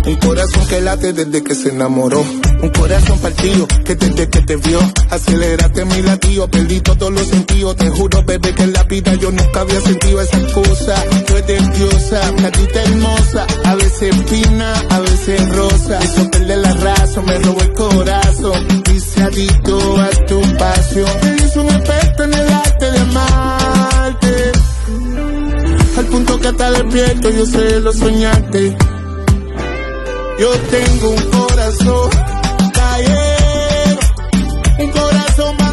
Un corazón que late desde que se enamoró. Un corazón partido que desde que te vio aceleraste mi latido, perdí todos los sentidos. Te juro, bebé, que en la vida yo nunca había sentido esa cosa. Tú eres diosa, carita hermosa, a veces fina, a veces rosa. Eso perder la razón, me robó el corazón. Dice adicto a tu pasión. Te hizo un efecto en el arte de amarte, al punto que hasta despierto yo sé lo soñaste. Yo tengo un corazón callero, un corazón